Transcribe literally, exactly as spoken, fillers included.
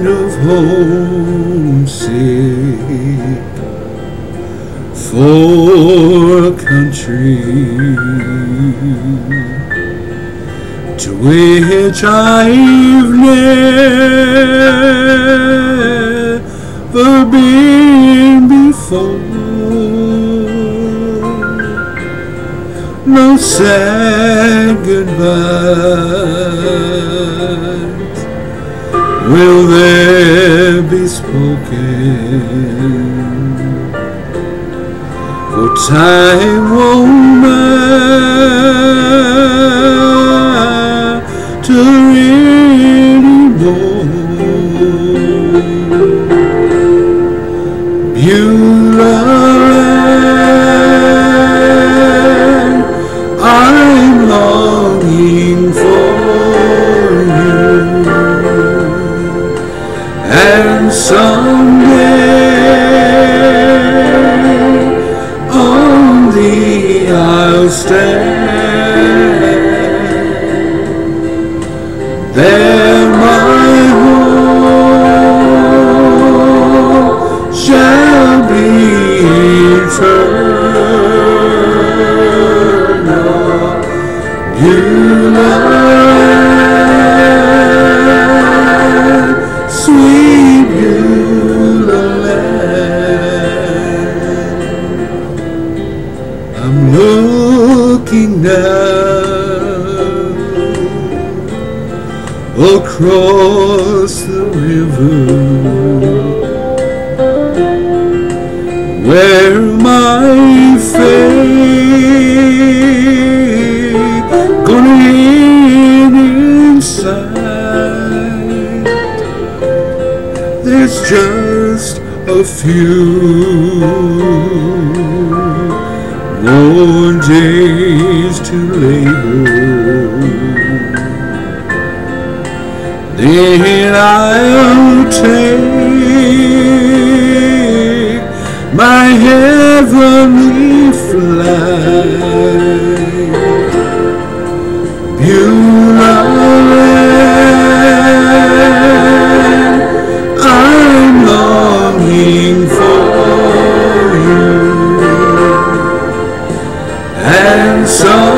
of homesick for a country to which I've never been before. No sad goodbyes will there be spoken, for time won't matter anymore. Beulah Land, I'm longing for you, and someday on thee I'll stand. There my home shall be eternal. Beulah Land, sweet Beulah Land. I'm looking now across the river where my faith gonna end inside. There's just a few more days to labor, then I'll take my heavenly flight. Beulah Land, I'm longing for you, and so